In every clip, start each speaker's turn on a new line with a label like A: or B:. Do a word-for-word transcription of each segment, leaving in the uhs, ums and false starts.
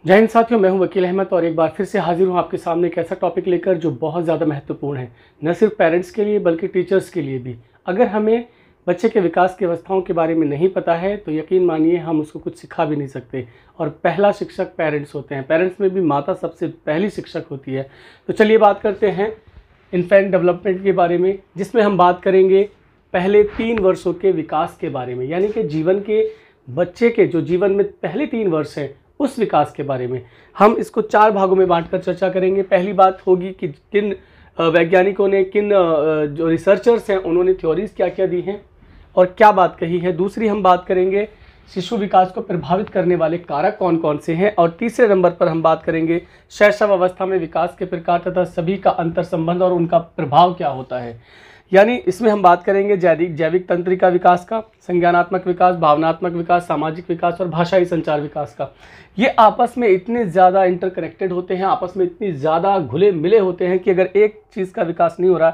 A: जय हिंद साथियों, मैं हूं वकील अहमद और एक बार फिर से हाजिर हूं आपके सामने एक ऐसा टॉपिक लेकर जो बहुत ज़्यादा महत्वपूर्ण है, न सिर्फ पेरेंट्स के लिए बल्कि टीचर्स के लिए भी। अगर हमें बच्चे के विकास की अवस्थाओं के बारे में नहीं पता है तो यकीन मानिए हम उसको कुछ सिखा भी नहीं सकते। और पहला शिक्षक पेरेंट्स होते हैं, पेरेंट्स में भी माता सबसे पहली शिक्षक होती है। तो चलिए बात करते हैं इन्फेंट डेवलपमेंट के बारे में, जिसमें हम बात करेंगे पहले तीन वर्षों के विकास के बारे में, यानी कि जीवन के बच्चे के जो जीवन में पहले तीन वर्ष हैं उस विकास के बारे में। हम इसको चार भागों में बांटकर चर्चा करेंगे। पहली बात होगी कि किन वैज्ञानिकों ने, किन जो रिसर्चर्स हैं उन्होंने थ्योरीज क्या क्या दी हैं और क्या बात कही है। दूसरी हम बात करेंगे शिशु विकास को प्रभावित करने वाले कारक कौन कौन से हैं। और तीसरे नंबर पर हम बात करेंगे शैशव अवस्था में विकास के प्रकार तथा सभी का अंतर संबंध और उनका प्रभाव क्या होता है। यानी इसमें हम बात करेंगे जैविक जैविक तंत्रिका विकास का, संज्ञानात्मक विकास, भावनात्मक विकास, सामाजिक विकास और भाषाई संचार विकास का। ये आपस में इतने ज़्यादा इंटरकनेक्टेड होते हैं, आपस में इतनी ज़्यादा घुले मिले होते हैं कि अगर एक चीज़ का विकास नहीं हो रहा,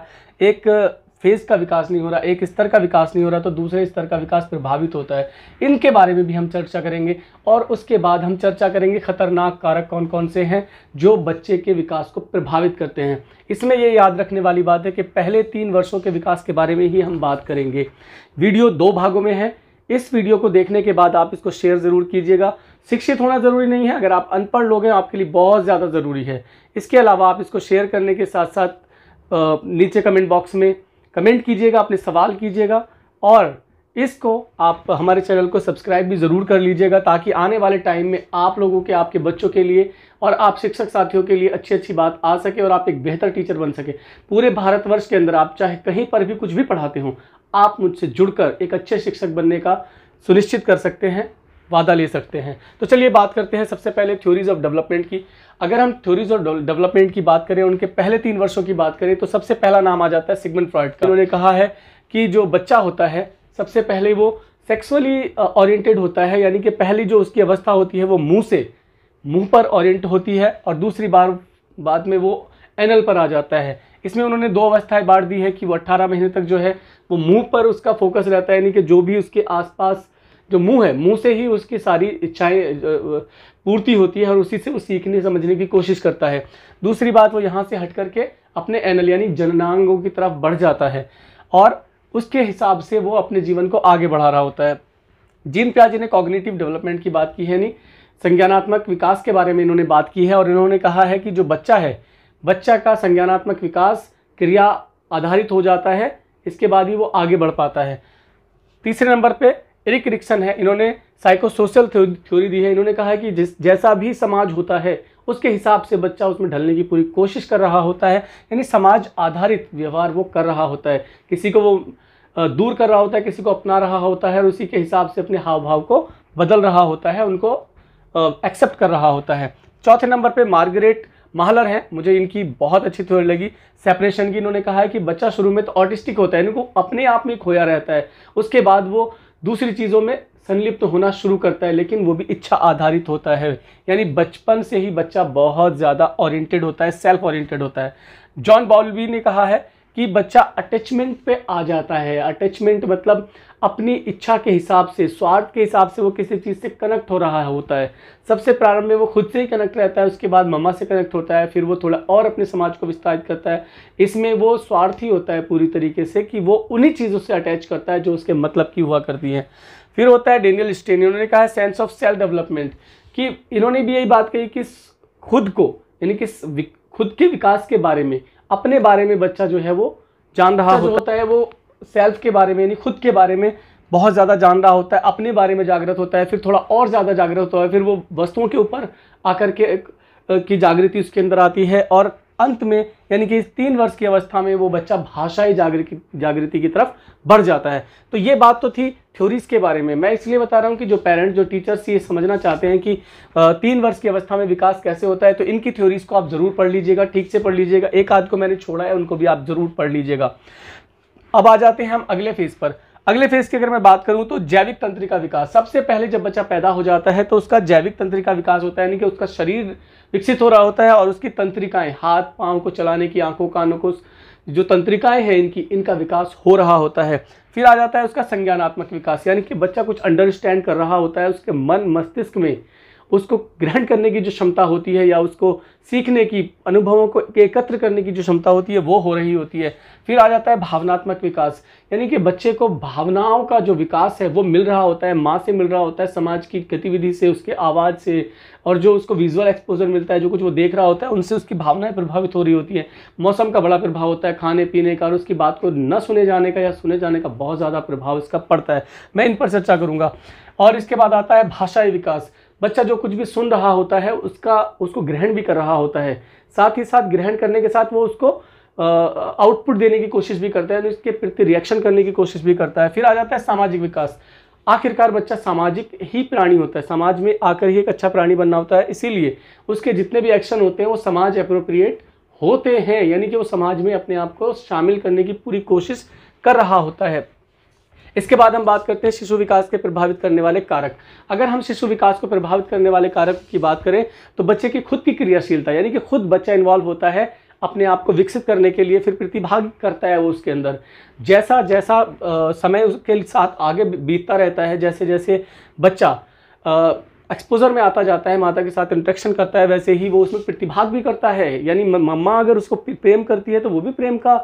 A: एक फेज़ का विकास नहीं हो रहा, एक स्तर का विकास नहीं हो रहा, तो दूसरे स्तर का विकास प्रभावित होता है। इनके बारे में भी हम चर्चा करेंगे और उसके बाद हम चर्चा करेंगे खतरनाक कारक कौन कौन से हैं जो बच्चे के विकास को प्रभावित करते हैं। इसमें ये याद रखने वाली बात है कि पहले तीन वर्षों के विकास के बारे में ही हम बात करेंगे। वीडियो दो भागों में है। इस वीडियो को देखने के बाद आप इसको शेयर ज़रूर कीजिएगा। शिक्षित होना ज़रूरी नहीं है, अगर आप अनपढ़ लोग हैं आपके लिए बहुत ज़्यादा ज़रूरी है। इसके अलावा आप इसको शेयर करने के साथ साथ नीचे कमेंट बॉक्स में कमेंट कीजिएगा, अपने सवाल कीजिएगा और इसको आप हमारे चैनल को सब्सक्राइब भी ज़रूर कर लीजिएगा, ताकि आने वाले टाइम में आप लोगों के, आपके बच्चों के लिए और आप शिक्षक साथियों के लिए अच्छी अच्छी बात आ सके और आप एक बेहतर टीचर बन सके। पूरे भारतवर्ष के अंदर आप चाहे कहीं पर भी कुछ भी पढ़ाते हो, आप मुझसे जुड़कर एक अच्छे शिक्षक बनने का सुनिश्चित कर सकते हैं, वादा ले सकते हैं। तो चलिए बात करते हैं सबसे पहले थ्योरीज ऑफ डेवलपमेंट की। अगर हम थ्योरीज ऑफ डेवलपमेंट की बात करें, उनके पहले तीन वर्षों की बात करें, तो सबसे पहला नाम आ जाता है सिगमंड फ्रॉइड का। उन्होंने कहा है कि जो बच्चा होता है सबसे पहले वो सेक्सुअली ओरिएंटेड होता है, यानी कि पहली जो उसकी अवस्था होती है वो मुंह से मुंह पर ओरिएंट होती है और दूसरी बार बाद में वो एनल पर आ जाता है। इसमें उन्होंने दो अवस्थाएं बांट दी है कि वो अट्ठारह महीने तक जो है वो मुंह पर उसका फोकस रहता है, यानी कि जो भी उसके आसपास जो मुंह है, मुंह से ही उसकी सारी इच्छाएं पूर्ति होती है और उसी से वो सीखने समझने की कोशिश करता है। दूसरी बात, वो यहाँ से हट करके अपने एनल यानी जननांगों की तरफ बढ़ जाता है और उसके हिसाब से वो अपने जीवन को आगे बढ़ा रहा होता है। जीन पियाजे ने कॉग्निटिव डेवलपमेंट की बात की है, नहीं संज्ञानात्मक विकास के बारे में इन्होंने बात की है और इन्होंने कहा है कि जो बच्चा है, बच्चा का संज्ञानात्मक विकास क्रिया आधारित हो जाता है, इसके बाद ही वो आगे बढ़ पाता है। तीसरे नंबर पे एरिक रिक्सन है, इन्होंने साइकोसोशल थ्योरी दी है। इन्होंने कहा है कि जिस जैसा भी समाज होता है उसके हिसाब से बच्चा उसमें ढलने की पूरी कोशिश कर रहा होता है, यानी समाज आधारित व्यवहार वो कर रहा होता है। किसी को वो दूर कर रहा होता है, किसी को अपना रहा होता है और उसी के हिसाब से अपने हाव भाव को बदल रहा होता है, उनको एक्सेप्ट कर रहा होता है। चौथे नंबर पे मार्गरेट महलर हैं, मुझे इनकी बहुत अच्छी थ्योरी लगी सेपरेशन की। इन्होंने कहा है कि बच्चा शुरू में तो ऑटिस्टिक होता है, इनको अपने आप में खोया रहता है, उसके बाद वो दूसरी चीज़ों में संलिप्त तो होना शुरू करता है, लेकिन वो भी इच्छा आधारित होता है, यानी बचपन से ही बच्चा बहुत ज़्यादा ओरिएंटेड होता है, सेल्फ ओरिएंटेड होता है। जॉन बॉल्बी ने कहा है कि बच्चा अटैचमेंट पे आ जाता है। अटैचमेंट मतलब अपनी इच्छा के हिसाब से, स्वार्थ के हिसाब से वो किसी चीज़ से कनेक्ट हो रहा होता है। सबसे प्रारंभ में वो खुद से ही कनेक्ट रहता है, उसके बाद मम्मा से कनेक्ट होता है, फिर वो थोड़ा और अपने समाज को विस्तारित करता है। इसमें वो स्वार्थी होता है पूरी तरीके से कि वो उन्हीं चीज़ों से अटैच करता है जो उसके मतलब की हुआ करती हैं। फिर होता है डेनियल स्टेन, इन्होंने कहा है सेंस ऑफ सेल्फ डेवलपमेंट, कि इन्होंने भी यही बात कही कि खुद को, यानी कि खुद के विकास के बारे में, अपने बारे में बच्चा जो है वो जान रहा होता है, वो सेल्फ के बारे में यानी खुद के बारे में बहुत ज़्यादा जान रहा होता है, अपने बारे में जागृत होता है, फिर थोड़ा और ज़्यादा जागृत होता है, फिर वो वस्तुओं के ऊपर आकर के की जागृति उसके अंदर आती है और अंत में यानी कि तीन वर्ष की अवस्था में वो बच्चा भाषाई जागृति जागृति की तरफ बढ़ जाता है। तो ये बात तो थी थ्योरीज के बारे में। मैं इसलिए बता रहा हूँ कि जो पेरेंट्स, जो टीचर्स ये समझना चाहते हैं कि तीन वर्ष की अवस्था में विकास कैसे होता है, तो इनकी थ्योरीज को आप ज़रूर पढ़ लीजिएगा, ठीक से पढ़ लीजिएगा। एक आध को मैंने छोड़ा है, उनको भी आप ज़रूर पढ़ लीजिएगा। अब आ जाते हैं हम अगले फेज़ पर। अगले फेज की अगर मैं बात करूं तो जैविक तंत्रिका विकास। सबसे पहले जब बच्चा पैदा हो जाता है तो उसका जैविक तंत्रिका विकास होता है, यानी कि उसका शरीर विकसित हो रहा होता है और उसकी तंत्रिकाएं, हाथ पांव को चलाने की, आंखों कानों को जो तंत्रिकाएं हैं इनकी, इनका विकास हो रहा होता है। फिर आ जाता है उसका संज्ञानात्मक विकास, यानी कि बच्चा कुछ अंडरस्टैंड कर रहा होता है, उसके मन मस्तिष्क में उसको ग्रहण करने की जो क्षमता होती है या उसको सीखने की, अनुभवों को एकत्र करने की जो क्षमता होती है वो हो रही होती है। फिर आ जाता है भावनात्मक विकास, यानी कि बच्चे को भावनाओं का जो विकास है वो मिल रहा होता है, माँ से मिल रहा होता है, समाज की गतिविधि से, उसके आवाज़ से, और जो उसको विजुअल एक्सपोजर मिलता है, जो कुछ वो देख रहा होता है, उनसे उसकी भावनाएं प्रभावित हो रही होती है। मौसम का बड़ा प्रभाव होता है, खाने पीने का, और उसकी बात को न सुने जाने का या सुने जाने का बहुत ज़्यादा प्रभाव इसका पड़ता है। मैं इन पर चर्चा करूँगा। और इसके बाद आता है भाषाई विकास। बच्चा जो कुछ भी सुन रहा होता है उसका उसको ग्रहण भी कर रहा होता है, साथ ही साथ ग्रहण करने के साथ वो उसको आउटपुट देने की कोशिश भी करता है, तो इसके प्रति रिएक्शन करने की कोशिश भी करता है। फिर आ जाता है सामाजिक विकास। आखिरकार बच्चा सामाजिक ही प्राणी होता है, समाज में आकर ही एक अच्छा प्राणी बनना होता है, इसीलिए उसके जितने भी एक्शन होते हैं वो समाज एप्रोप्रिएट होते हैं, यानी कि वो समाज में अपने आप को शामिल करने की पूरी कोशिश कर रहा होता है। इसके बाद हम बात करते हैं शिशु विकास के प्रभावित करने वाले कारक। अगर हम शिशु विकास को प्रभावित करने वाले कारक की बात करें तो बच्चे की खुद की क्रियाशीलता, यानी कि खुद बच्चा इन्वॉल्व होता है अपने आप को विकसित करने के लिए, फिर प्रतिभाग करता है वो उसके अंदर। जैसा जैसा आ, समय उसके साथ आगे बीतता रहता है, जैसे जैसे बच्चा एक्सपोजर में आता जाता है, माता के साथ इंटरेक्शन करता है, वैसे ही वो उसमें प्रतिभाग भी करता है। यानी मम्मा अगर उसको प्रेम करती है तो वो भी प्रेम का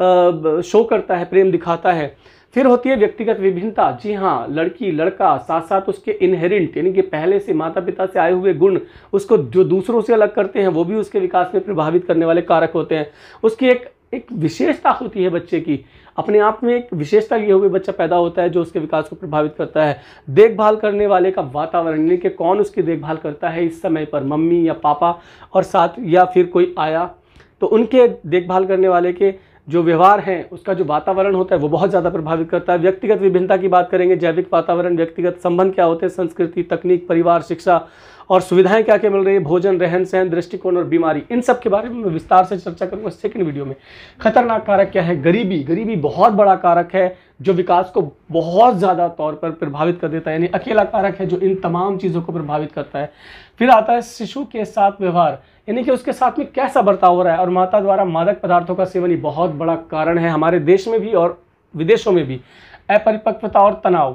A: शो करता है, प्रेम दिखाता है। फिर होती है व्यक्तिगत विभिन्नता। जी हाँ, लड़की लड़का साथ साथ उसके इनहेरेंट, यानी कि पहले से माता पिता से आए हुए गुण उसको जो दूसरों से अलग करते हैं वो भी उसके विकास में प्रभावित करने वाले कारक होते हैं। उसकी एक एक विशेषता होती है बच्चे की, अपने आप में एक विशेषता लिए हुए बच्चा पैदा होता है जो उसके विकास को प्रभावित करता है। देखभाल करने वाले का वातावरण, यानी कि कौन उसकी देखभाल करता है इस समय पर, मम्मी या पापा, और साथ या फिर कोई आया तो उनके देखभाल करने वाले के जो व्यवहार हैं, उसका जो वातावरण होता है वो बहुत ज़्यादा प्रभावित करता है। व्यक्तिगत विभिन्नता की बात करेंगे, जैविक वातावरण, व्यक्तिगत संबंध क्या होते हैं, संस्कृति, तकनीक, परिवार, शिक्षा और सुविधाएं क्या क्या मिल रही है, भोजन, रहन सहन, दृष्टिकोण और बीमारी, इन सब के बारे में मैं विस्तार से चर्चा करूंगा सेकंड वीडियो में। खतरनाक कारक क्या है? गरीबी। गरीबी बहुत बड़ा कारक है जो विकास को बहुत ज़्यादा तौर पर प्रभावित कर देता है, यानी अकेला कारक है जो इन तमाम चीज़ों को प्रभावित करता है। फिर आता है शिशु के साथ व्यवहार, यानी कि उसके साथ में कैसा बर्ताव हो रहा है। और माता द्वारा मादक पदार्थों का सेवन ये बहुत बड़ा कारण है हमारे देश में भी और विदेशों में भी। अपरिपक्वता और तनाव,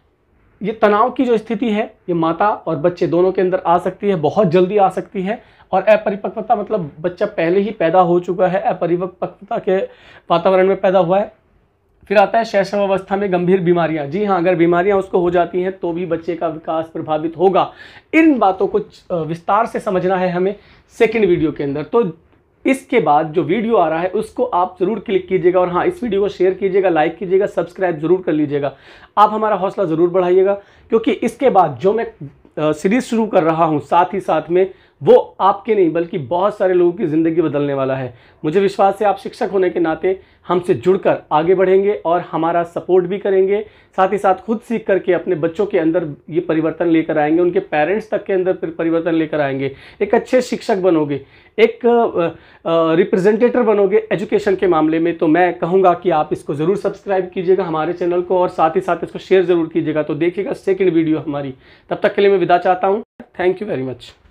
A: ये तनाव की जो स्थिति है ये माता और बच्चे दोनों के अंदर आ सकती है, बहुत जल्दी आ सकती है। और अपरिपक्वता मतलब बच्चा पहले ही पैदा हो चुका है, अपरिपक्वता के वातावरण में पैदा हुआ है। फिर आता है शैशव अवस्था में गंभीर बीमारियां। जी हाँ, अगर बीमारियां उसको हो जाती हैं तो भी बच्चे का विकास प्रभावित होगा। इन बातों को विस्तार से समझना है हमें सेकंड वीडियो के अंदर। तो इसके बाद जो वीडियो आ रहा है उसको आप ज़रूर क्लिक कीजिएगा, और हाँ, इस वीडियो को शेयर कीजिएगा, लाइक कीजिएगा, सब्सक्राइब ज़रूर कर लीजिएगा। आप हमारा हौसला ज़रूर बढ़ाइएगा, क्योंकि इसके बाद जो मैं सीरीज़ शुरू कर रहा हूँ साथ ही साथ में वो आपके नहीं बल्कि बहुत सारे लोगों की ज़िंदगी बदलने वाला है। मुझे विश्वास है आप शिक्षक होने के नाते हमसे जुड़कर आगे बढ़ेंगे और हमारा सपोर्ट भी करेंगे, साथ ही साथ खुद सीख करके अपने बच्चों के अंदर ये परिवर्तन लेकर आएंगे, उनके पेरेंट्स तक के अंदर परिवर्तन लेकर आएंगे। एक अच्छे शिक्षक बनोगे, एक रिप्रेजेंटेटर बनोगे एजुकेशन के मामले में। तो मैं कहूँगा कि आप इसको ज़रूर सब्सक्राइब कीजिएगा हमारे चैनल को, और साथ ही साथ इसको शेयर ज़रूर कीजिएगा। तो देखिएगा सेकेंड वीडियो हमारी। तब तक के लिए मैं विदा चाहता हूँ। Thank you very much.